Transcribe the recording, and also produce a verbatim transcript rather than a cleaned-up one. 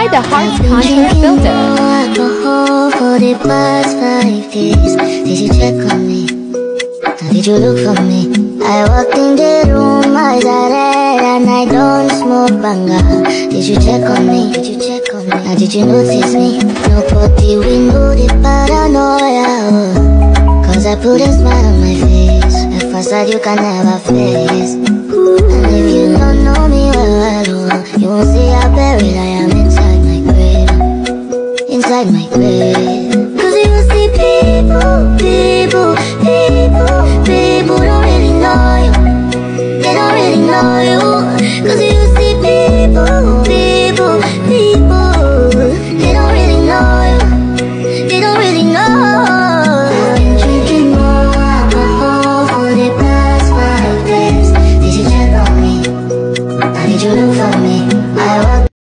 Apply the heart contour filter. Alcohol for the past five days. Did you check on me? Now did you look for me? I walked in the room, eyes are red, and I don't smoke banga. Did you check on me? Did you check on me? Now did you notice me? Nobody will know the paranoia, oh. Cause I put a smile on my face, a facade you can never face. And if you don't know me well, well, oh, you won't see how buried I am inside my grave. Inside my grave.